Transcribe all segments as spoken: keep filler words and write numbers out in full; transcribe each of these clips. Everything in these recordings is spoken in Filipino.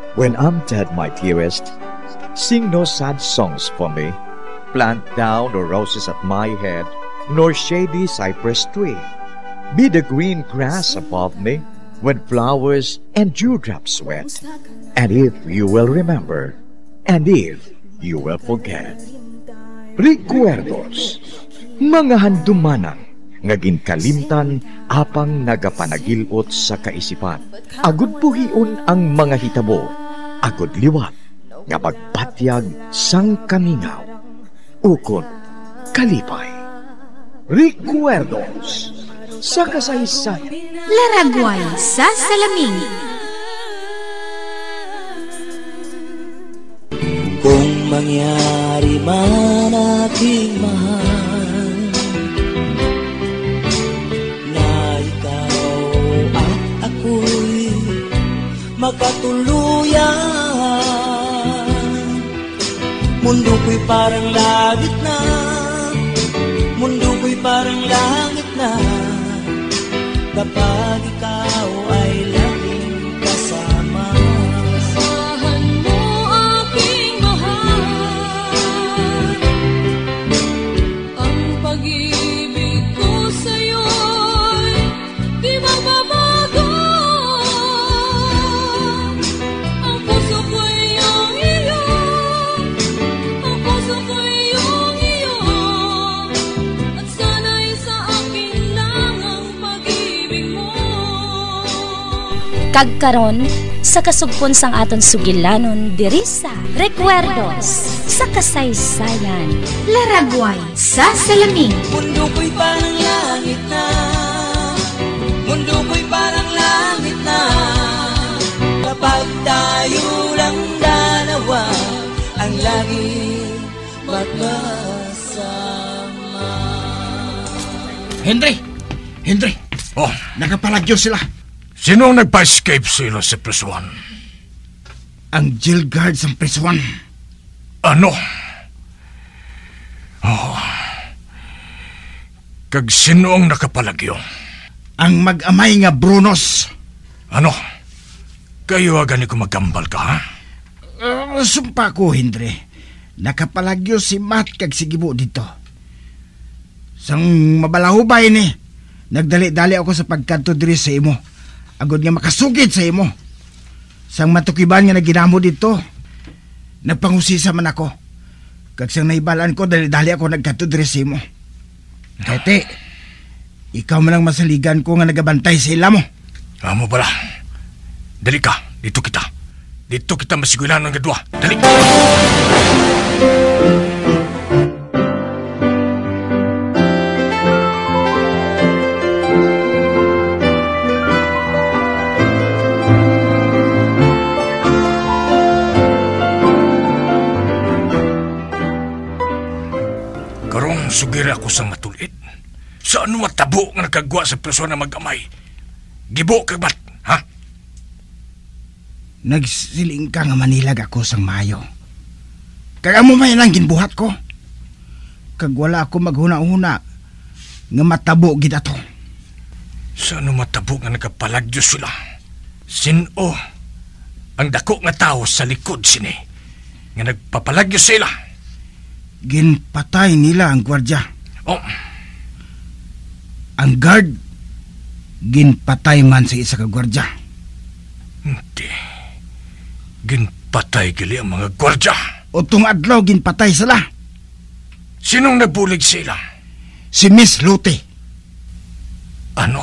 When I'm dead, my dearest, sing no sad songs for me. Plant down no roses at my head, nor shady cypress tree. Be the green grass above me when flowers and dewdrops wet. And if you will remember, and if you will forget. Recuerdos, mga handumanan, nga ginkalimtan apang nagapanagilot sa kaisipan. Agud puhion ang mga hitabo, agud liwat, nga pagpatyag sang kamingaw. Ukon, kalipay. Recuerdos, sa kasaysayan. Laragway sa salamin. Kung mangyari man aking mahal na ikaw at ako'y magkatuluyan, mundo ko'y parang langit na, mundo ko'y parang langit na, kapag ikaw ay laging kasama. Asahan mo aking mahal, ang pag-ibig ko sa'yo'y di magbabago. Ang puso ko'y iyong iyo, ang puso ko'y iyong iyo, at sana'y sa akin lang ang pag-ibig mo. Kagkaron sa kasugpon sang aton sugilanon diri sa Recuerdos sa kasaysayan. Laragway sa salamin. Mundo ko'y parang langit na, mundo ko'y parang langit na, kapag tayo lang dalawa ang lagi magkasama. Henry! Henry! Oh, Nakapalagyo sila. sino ang nagpa-escape sila sa prisuan? Ang jail guards ang prisuan. Ano? Oh. Kag sino ang nakapalagyo? Ang mag-amay nga Brunos. Ano? Kayo agani ko magkambal ka, ha? Uh, sumpa ko, Henry. Nakapalagyo si Matt kag si Gibo dito. Sang mabalahubay ni, nagdali-dali ako sa pagkanto diri sa imo. Agod nga makasugid sa imo. Sang matukiban nga naginamo dito, nagpangusisa man ako. Kag sang naibalaan ko, dali-dali ako nagkanto diri sa imo. Kete, ikaw man lang masaligan ko nga nagabantay sa ila mo. Amo pala. Dali ka, dito kita. Dito kita masigulan ng gadwa. Dali! Karong sugira ako sa matulit. Saan matabo nga nakagwa sa preso na mag-amay? Gibo ka ba't, ha? Nagsiling ka nga manilag ako sang Mayo. Kaya mo may lang ginbuhat ko. Kag wala ako maghuna-huna nga matabo gid ato. Saan matabo nga nakapalagyo sila? Sino ang dako nga tao sa likod sini nga nagpapalagyo sila? Ginpatay nila ang gwardya. Oh, Ang guard ginpatay man sa isa ka gwardya. hindi. Ginpatay gali ang mga gwardya. Utong adlaw ginpatay sila. Sinong nagbulig sila? Si Miss Lute. Ano?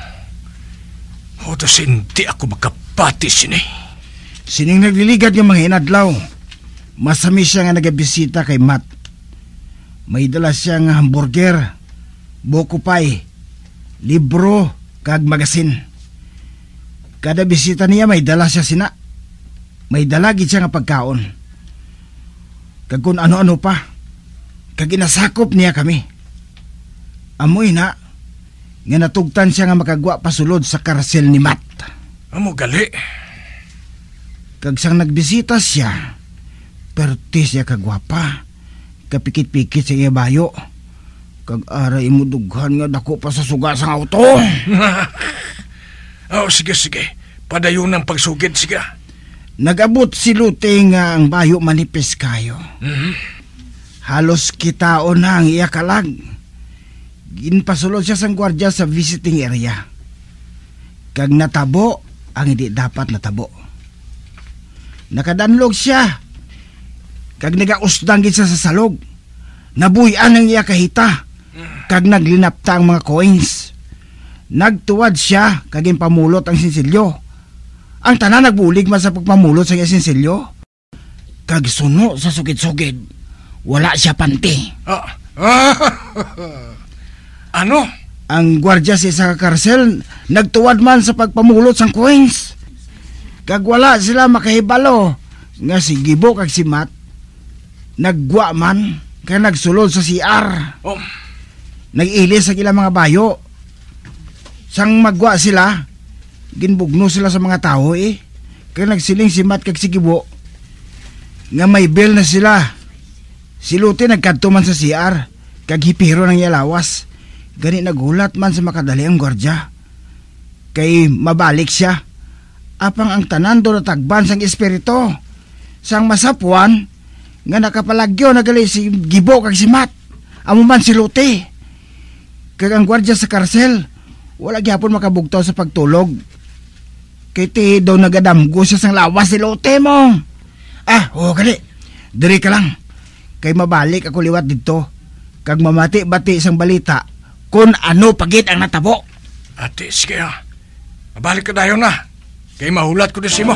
O tas hindi ako makapati sini. Sining nagliligad yung mga inadlaw. Masami siya nga nagabisita kay Matt. May dala siya nga hamburger, buko pie, libro, kag magasin. Kada bisita niya may dala siya sina. May dalagi siya nga pagkaon. Kag kung ano-ano pa. Kag inasakop niya kami. Amoy na, nga natugtan siya nga makagwa pasulod sa karasel ni Matt. Amo gali. Kag sang nagbisita siya, perti siya kagwapa, kapikit-pikit sa iya bayo. Kag aray mo dughan nga dako pa sa suga sa auto. Oh, sige, sige. Padayon ang pagsugid, sige. Nag-abot si Lute nga ang bayo manipis kayo. Mhm. Halos kitaon na ang iya kalag. Ginpasulod siya sang gwardya sa visiting area. Kag natabo ang hindi dapat natabo. Nakadanlog siya. Kag nagausdang gid siya sa salog. Nabuyan ang iya kahita. Kag naglinapta ang mga coins. Nagtuwad siya kag pamulot ang sinsilyo. Ang tanan nagbulig man sa pagpamulot sa iya sinsilyo. Kag suno sa sugid-sugid, wala siya panti. Ah, ah, ano? Ang gwardya sa isa ka karsel nagtuwad man sa pagpamulot sang coins. Kag wala sila makahibalo nga si Gibo kag si Matt nagwa man kag nagsulod sa C R. Oh. Nag-ilis sa ilang mga bayo. Sang magwa sila, ginbugno sila sa mga tao eh. Kag nagsiling si Matt kag si Gibo nga may bill na sila. Si Lute nagkadto man sa C R kag hipiro ng yalawas. Gani nagulat man sa makadali ang gwardya. Kay mabalik siya. Apang ang tanan do natagban sang espiritu. Sang masapuan nga nakapalagyo nagali si Gibo kag si Matt. Amo man si Lute. Kag ang gwardya sa karsel wala gyapon makabugtaw sa pagtulog. Kay ti daw nagadamgo siya sang lawas si Lute mo. Ah, oo gali. Diri ka lang. Kay mabalik ako liwat dito. Kag mamati-bati sang balita kung ano pagit ang natabo. Ate, sige ha. Mabalik ka dayon na. Kay mahulat ko din si mo.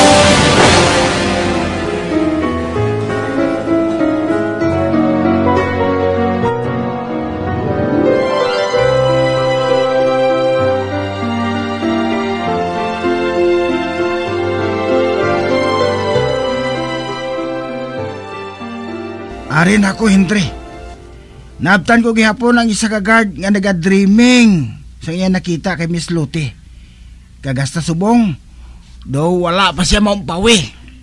Arin ako, Henry. Naabtan ko gihapon ang isa ka guard nga naga-dreaming sa iya nakita kay Miss Lute. Kagasta subong, daw wala pa siya maumpawi.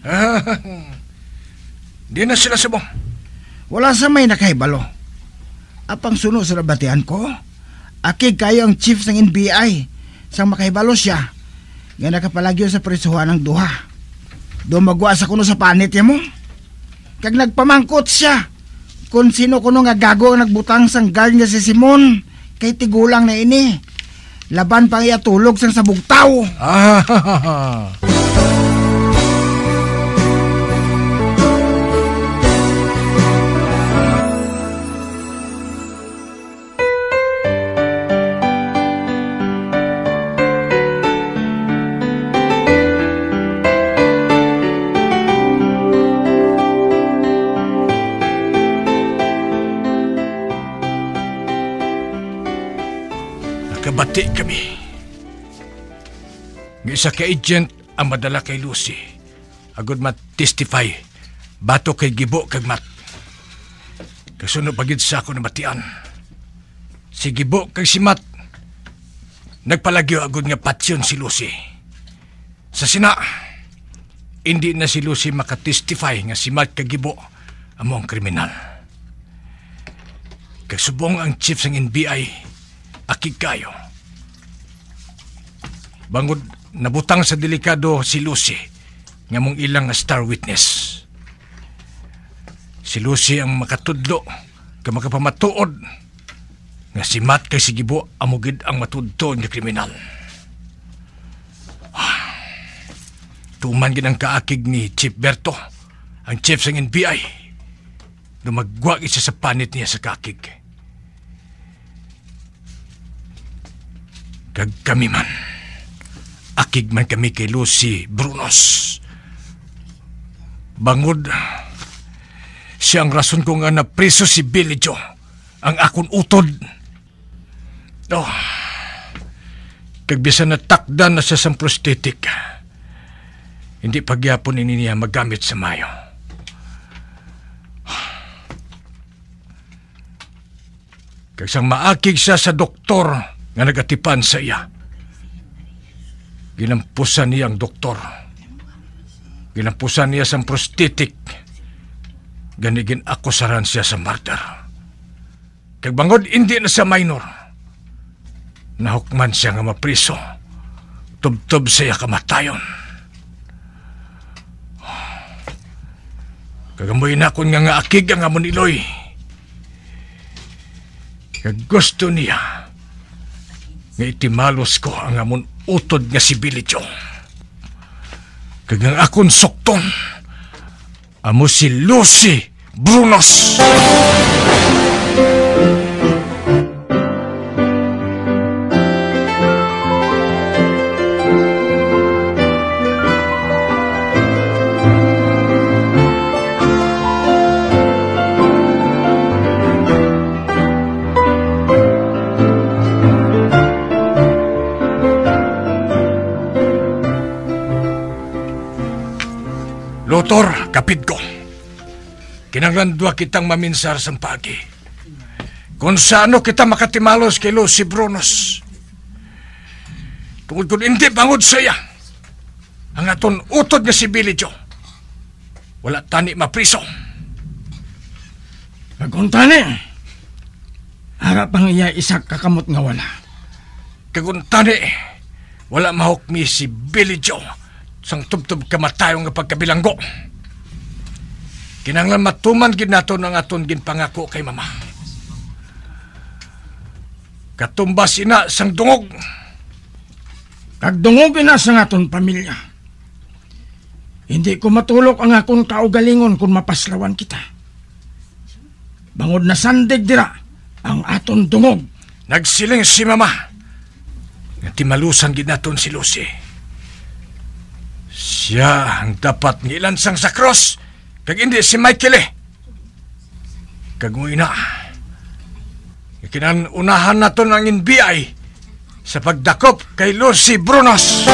Di na sila subong. Wala sa may nakahibalo. Apang suno sa nabatian ko, akig kayo ang chief ng N B I sang makahibalo siya nga nakapalagyo sa presuhan ng duha. Do magwa sa kuno sa panit ya mo. Kag nagpamangkot siya kung sino kuno nga gago ang nagbutang sang guard nga si Simon kay tigulang na ini. Laban pang iatulog sang sabugtaw. Ah. Nakabati kami. Ng isa ka agent ang madala kay Lucy. Agod mat-testify. Bato kay Gibo kag Matt. Kasunod pagid sa ako na matian. Si Gibo kag si Matt nagpalagyo agod nga patsyon si Lucy. Sa sina, hindi na si Lucy makatestify nga si Matt kag Gibo among kriminal. Kasubong ang chief ng N B I, akig kayo. Bangod nabutang sa delikado si Lucy nga mong ilang star witness. Si Lucy ang makatudlo ka makapamatuod nga si Matt kay si Gibo amugid ang matudto nga kriminal. Tuman gid ang kaakig ni Chief Berto, ang chief ng N B I. Dumagwa isa sa panit niya sa kaakig. Kag kami man, akig man kami kay Lucy Brunos. Bangod, siya ang rason ko nga napriso si Billy Joe, ang akon utod. Oh, kag bisan na takdan na siya sa prosthetic, hindi pagyapon ini niya magamit sa mayo. Kag sang maakig siya sa doktor nga nagatipan sa iya. Ginampusan niya ang doktor. Ginampusan niya sa prosthetic. Ganigin akusaran siya sa murder. Kag bangod hindi na sa minor. Nahukman siya nga mapriso. Tubtob siya kamatayon. Kagamoy na akong nga nga akig ang amon iloy. Kag gusto niya nga itimalos ko ang amon utod nga si Bilidyo. Kag ang akon sukton amo si Lucy Brunos. Lotor, kapit ko. Kinanglandwa kitang maminsar sa pagi. Kung saano kita makatimalos kay Lucy Brunos. Tungkol kung hindi bangod saya, ang aton utod nga si Bilidyo, wala tani mapriso. Kung tani, harap ang iya isak kakamot nga wala. Kung tani, wala mahukmi si Bilidyo sang tubtub kamatayo nga pagkabilanggo. Kinanglan matuman gid naton ang aton ginpangako kay mama. Katumbas ina sang dungog. Kag dungog ina sang aton pamilya. Hindi ko matulok ang akong kaugalingon kung mapaslawan kita. Bangod na sandig dira ang aton dungog. Nagsiling si mama nga timalusan gid naton si Lucy. Siya ang dapat ngilansang sa cross, kag hindi si Michael eh. Kag mo ina, kinanunahan nato ng N B I sa pagdakop kay Lucy Brunos.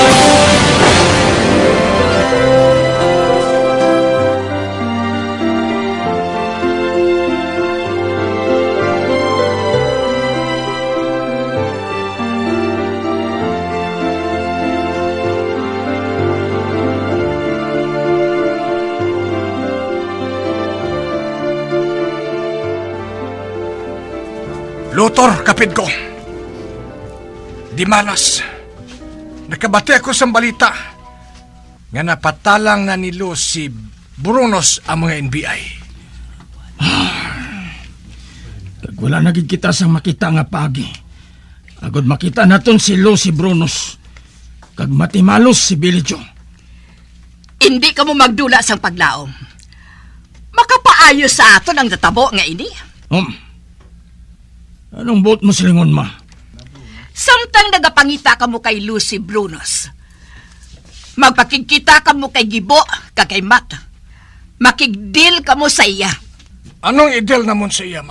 Lotor, kapit ko. Di malas. Nakabati ako sa balita nga napatalang na ni Lucy Brunos ang mga N B I. Kag wala nagid kita sang makita nga pagi. Agod makita naton si Lucy Brunos. Kag matimalos si Bilidyo. Hindi ka mo magdula sang paglaom. Makapaayos sa aton ang natabo nga ini. Um, anong buot mo silingon, ma? Samtang nagapangita ka mo kay Lucy Brunos, magpakikita ka mo kay Gibo, kay Matt. Makigdeal ka mo sa iya. Anong i-deal namon sa iya, ma?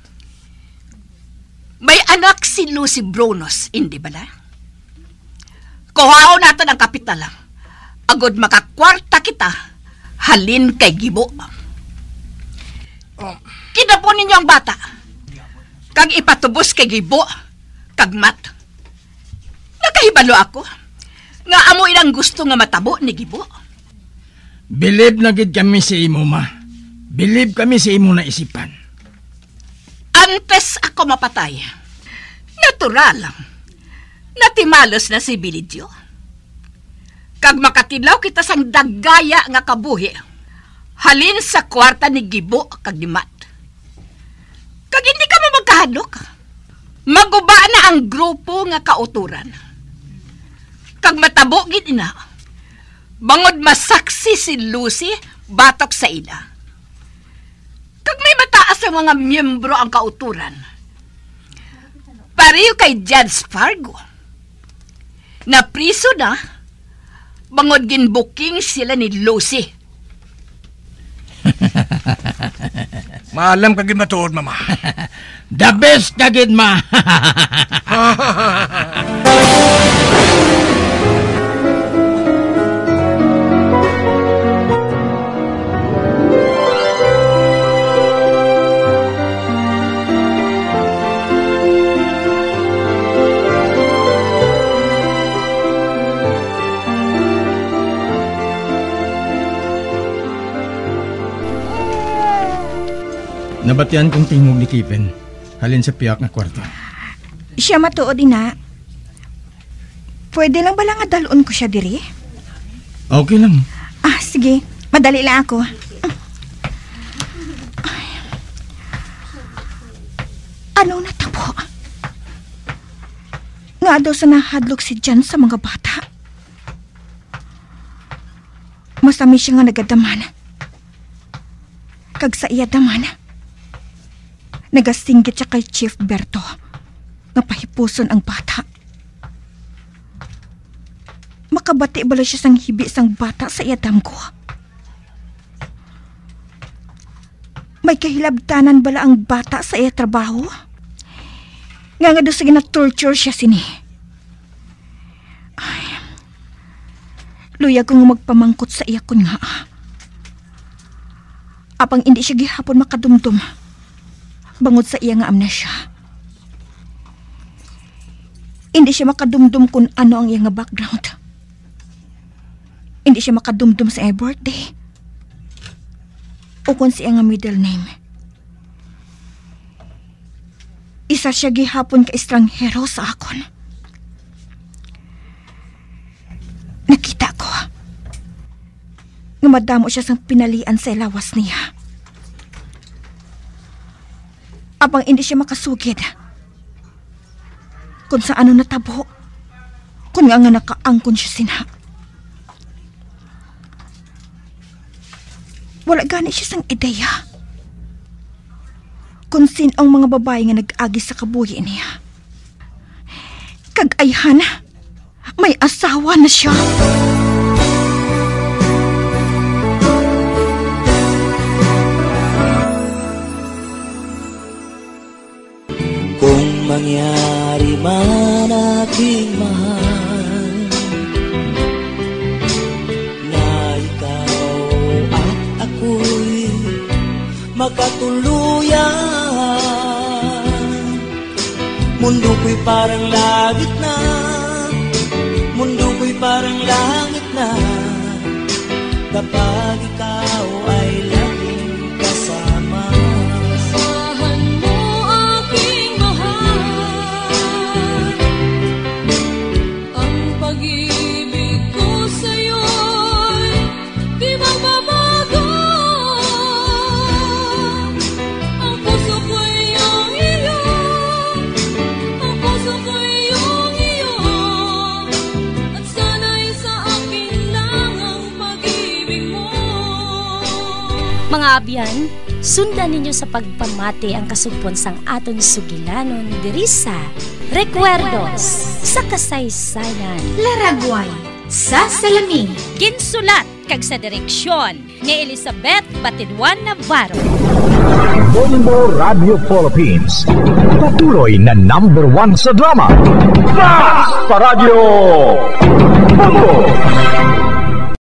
May anak si Lucy Brunos, hindi ba na? Kuhaon natin ang kapital. Agod makakwarta kita, halin kay Gibo. Oh. Kinapon ninyo ang bata. Kag ipatubos kay Gibo, kag Matt. Nakahibalo ako. Nga amo ilang gusto nga matabo ni Gibo. Believe na gid kami sa imo, ma. Believe kami sa imo na isipan. Antes ako mapatay, natural lang. Natimalos na si Bilidyo. Kag makatilaw kita sang dagaya nga kabuhi, halin sa kwarta ni Gibo kag ni Matt. Kag hindi ka mo magkahadlok. Maguba na ang grupo nga kauturan. Kag matabo gid ina. Bangod masaksi si Lucy batok sa ila. Kag may mataas ang mga miyembro ang kauturan. Pareho kay Judge Fargo. Napriso na. Bangod ginbooking sila ni Lucy. Maalam ka gid matuod, mama. The best na gid, ma. Nabatian kong tingog ni Kevin. Halin sa piyak na kwarto. Siya matuod ina. Pwede lang ba lang adalon ko siya diri? Okay lang. Ah, sige. Madali lang ako. Nga daw sa nahadlok si Jan sa mga bata. Masami siya nga nagadaman. Kag sa iya daman, nagasinggit siya kay Chief Berto nga pahipuson ang bata. Makabati bala siya sang hibi sang bata sa iya damgo. May kahilabtanan bala ang bata sa iya trabaho. Nga nga doon sa gina-torture siya sini. Ay, luya kong magpamangkot sa iya kun nga. Apang hindi siya gihapon makadumdum bangod sa iya nga amnesya. Hindi siya makadumdum kung ano ang iya nga background. Hindi siya makadumdum sa iya birthday o kung sa iya nga middle name. Isa siya gihapon ka estranghero sa akon. Nakita ko nga madamo siya sang pinalian sa lawas niya. Apang hindi siya makasugid kung sa ano natabo, kung nga nga nakaangkon siya sinha. Wala gani siya sang ideya kung sin ang mga babae nga nag-agi sa kabuhi niya. Kag-ayhan, may asawa na siya. Kung mangyari man aking mahal na ikaw at ako'y magkatuluyan, mundo ko'y parang langit na, mundo ko'y parang langit na, kapag ikaw ay laging kasama. Asahan mo aking mahal, ang pag-ibig ko sa'yo'y di magbabago. Ang puso ko'y iyong iyo, ang puso ko'y iyong iyo, at sana'y sa akin lang ang pag-ibig mo. Mga abyan, sundan ninyo sa pagpamati ang kasugpon sang aton sugilanon diri sa Recuerdos sa Kasaysayan. Laragway sa Salaming. Ginsulat kag sa direksyon ni Elizabeth Batidwan Navarro. Bongo Radio Philippines. Patuloy na number one sa drama. Fast sa radyo. Bongo.